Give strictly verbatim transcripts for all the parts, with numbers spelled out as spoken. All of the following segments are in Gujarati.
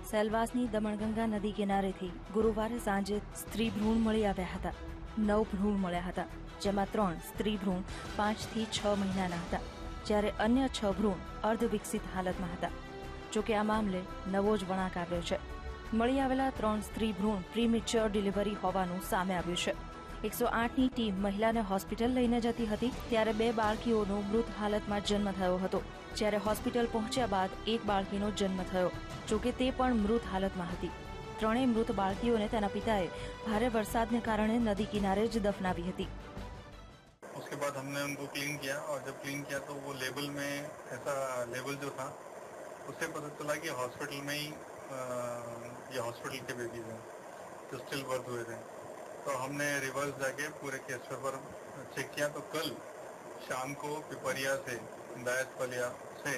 સેલવાસની દમણગંગા નદી કિનારેથી ગુરુવારે સાંજે સ્ત્રી ભ્રૂણ મળી આવ્યા હતા. નવ ભ્રૂણ મળ્યા હતા, જેમાં ત્રણ સ્ત્રી ભ્રૂણ પાંચથી છ મહિનાના હતા, જ્યારે અન્ય છ ભ્રૂણ અર્ધવિકસિત હાલતમાં હતા. જોકે આ મામલે નવો જ વળાંક આવ્યો છે. મળી આવેલા ત્રણ સ્ત્રી ભ્રૂણ પ્રીમેચ્યોર ડિલિવરી હોવાનું સામે આવ્યું છે. એકસો આઠની ટીમ મહિલાને હોસ્પિટલ લઈને જતી હતી ત્યારે બે બાળકીઓનો મૃત હાલતમાં જન્મ થયો હતો. જ્યારે હોસ્પિટલ પહોંચ્યા બાદ એક બાળકીનો જન્મ થયો, જોકે તે પણ મૃત હાલતમાં હતી. ત્રણેય મૃત બાળકીઓને તેના પિતાએ ભારે વરસાદને કારણે નદી કિનારે જ દફનાવી હતી. उसके बाद हमने उनको क्लीन किया और जब क्लीन किया तो वो लेबल में ऐसा लेबल जो था उससे पता चला कि हॉस्पिटल में ही ये हॉस्पिटल के बेबीज हैं जो स्टिल बर्थ हुए थे. तो हमने रिवर्स जाके पूरे केस पेपर चेक किया तो कल शाम को पिपरिया से दायस पलिया से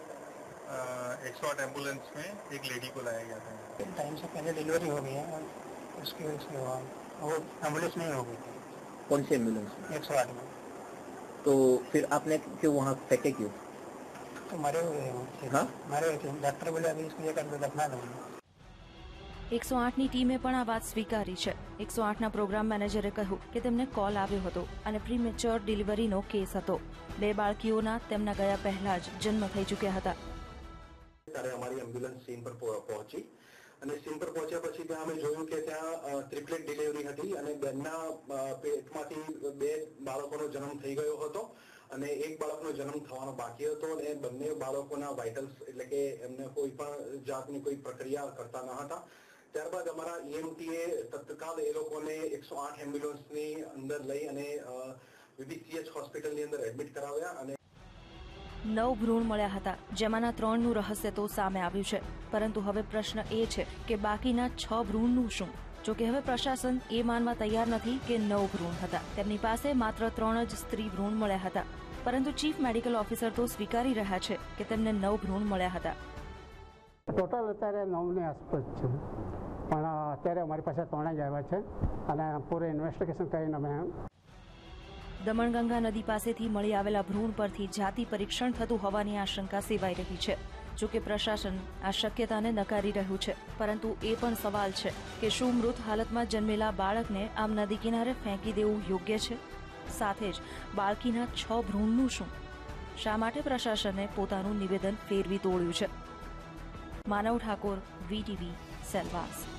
एक सौ आठ एम्बुलेंस में एक लेडी को लाया गया था. टाइम से पहले डिलीवरी हो गई है और उसकी वजह से वो एम्बुलेंस नहीं हो गई थी. कौन सी एम्बुलेंस? एक सौ आठ में. तो फिर आपने क्यों वहाँ फेंके क्यों? तो मरे हुए हैं. हाँ मरे हुए थे. डॉक्टर बोले अभी इसको ये करके दफना दूंगा. એકસો આઠની ટીમે પણ આ વાત સ્વીકારી છે. એકસો આઠના પ્રોગ્રામ મેનેજરે કહ્યું કે તેમને કોલ આવ્યો હતો અને પ્રીમેચ્યોર ડિલિવરીનો કેસ હતો. બે બાળકીઓના તેમના ગયા પહેલા જ જન્મ થઈ ચૂક્યા હતા. ત્યારે અમારી એમ્બ્યુલન્સ સીન પર પહોંચી અને સીન પર પહોંચ્યા પછી ત્યાં અમે જોયું કે ત્યાં ટ્રિપલેટ ડિલિવરી હતી અને બેનના પેટમાંથી બે બાળકોનો જન્મ થઈ ગયો હતો અને એક બાળકનો જન્મ થવાનો બાકી હતો અને બંને બાળકોના વાઇટલ્સ એટલે કે એમને કોઈ પણ જાતની કોઈ પ્રક્રિયા કરતા ન હતા. ત્યારબાદ અમારા ઈએમટીએ તત્કાલ એ લોકોને એકસો આઠ એમ્બ્યુલન્સની અંદર લઈ અને વીબીસીએચ હોસ્પિટલની અંદર એડમિટ કરાવ્યા અને નવ ભ્રૂણ મળ્યા હતા, જેમાંના ત્રણનું રહસ્ય તો સામે આવ્યું છે. પરંતુ હવે પ્રશ્ન એ છે કે બાકીના છ ભ્રૂણનું શું? જોકે હવે પ્રશાસન એ માનવા તૈયાર નથી કે નવ ભ્રૂણ હતા. તેમની પાસે માત્ર ત્રણ જ સ્ત્રી ભ્રૂણ મળ્યા હતા. પરંતુ ચીફ મેડિકલ ઓફિસર તો સ્વીકારી રહ્યા છે કે તેમને નવ ભ્રૂણ મળ્યા હતા. ટોટલ અત્યારે નવની આસપાસ છે, પણ અત્યારે અમારી પાસે ત્રણ જ આવ્યા છે અને પૂરું ઇન્વેસ્ટિગેશન કરીને અમે દમણગંગા નદી પાસેથી મળી આવેલા ભ્રૂણ પરથી જાતિ પરીક્ષણ થતું હોવાની આશંકા સેવાઈ રહી છે. જોકે પ્રશાસન આ શક્યતાને નકારી રહ્યું છે. પરંતુ એ પણ સવાલ છે કે શું મૃત હાલતમાં જન્મેલા બાળકને આમ નદી કિનારે ફેંકી દેવું યોગ્ય છે? સાથે જ બાળકીના છ ભ્રૂણનું શું? શા માટે પ્રશાસને પોતાનું નિવેદન ફેરવી તોડ્યું છે? માનવ ઠાકોર, વીટીવી, સેલવાસ.